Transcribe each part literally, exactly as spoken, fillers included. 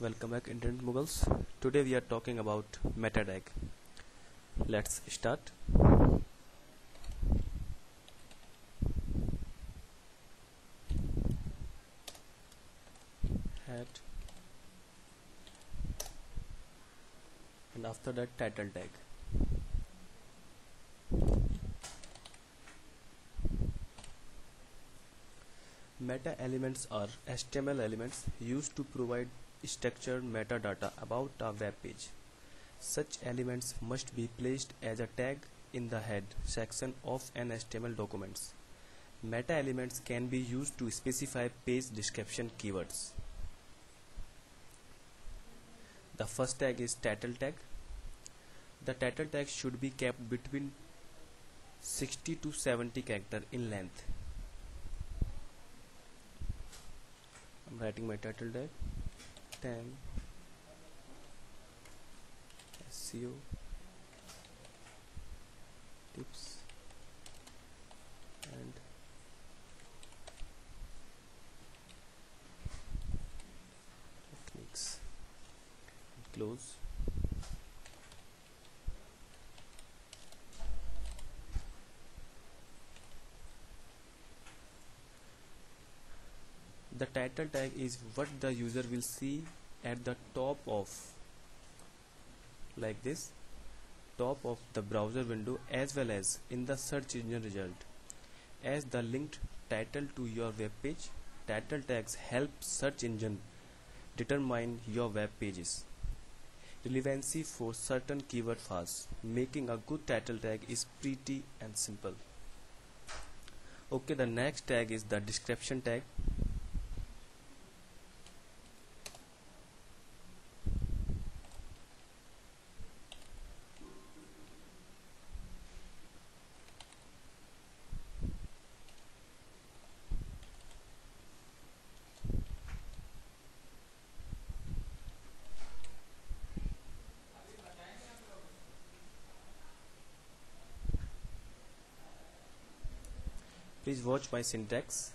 Welcome back, Internet Muggles. Today we are talking about meta tag. Let's start. Head, and after that title tag. Meta elements are H T M L elements used to provide structured metadata about a web page. Such elements must be placed as a tag in the head section of an H T M L document. Meta elements can be used to specify page description keywords. The first tag is title tag. The title tag should be kept between sixty to seventy characters in length. I'm writing my title tag. Tag S E O tips and techniques. Close. The title tag is what the user will see at the top of, like this, top of the browser window as well as in the search engine result. As the linked title to your web page, title tags help search engine determine your web pages relevancy for certain keyword fast. Making a good title tag is pretty and simple. Okay, the next tag is the description tag. Please watch my syntax.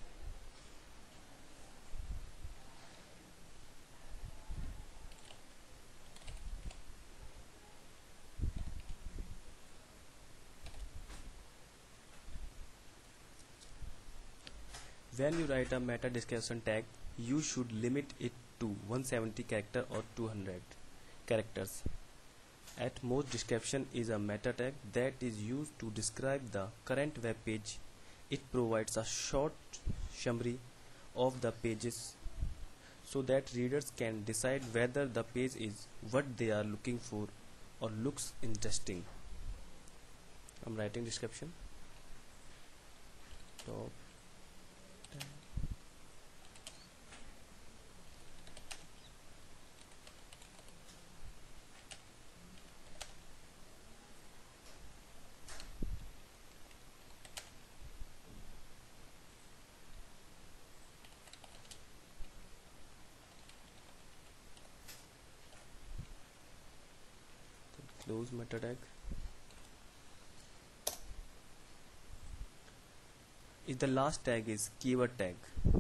When you write a meta description tag, you should limit it to one hundred seventy characters or two hundred characters. At most, description is a meta tag that is used to describe the current web page. It provides a short summary of the pages so that readers can decide whether the page is what they are looking for or looks interesting. I'm writing description. Top. Close meta tag. Is the last tag is keyword tag.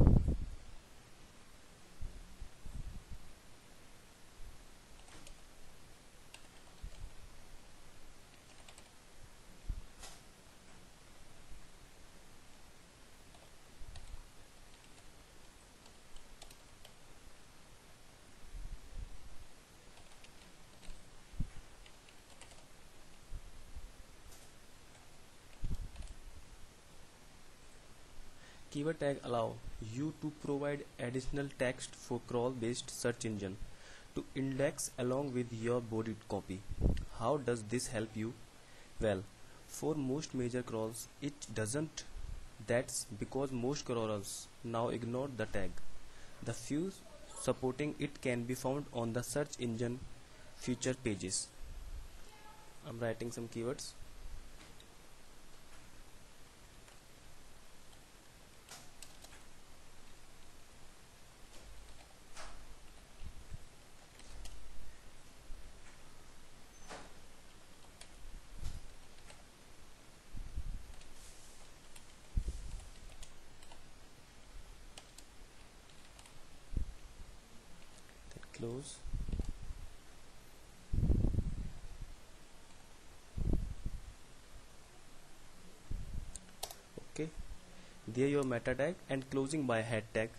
Keyword tag allow you to provide additional text for crawl-based search engine to index along with your body copy. How does this help you? Well, for most major crawls it doesn't. That's because most crawlers now ignore the tag. The few supporting it can be found on the search engine feature pages. I'm writing some keywords. close. Okay, there your meta tag, and closing by head tag.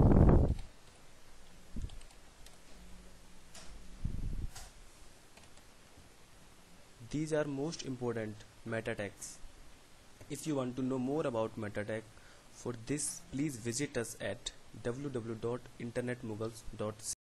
These are most important meta tags. If you want to know more about meta tag, for this please visit us at w w w dot internet mughals dot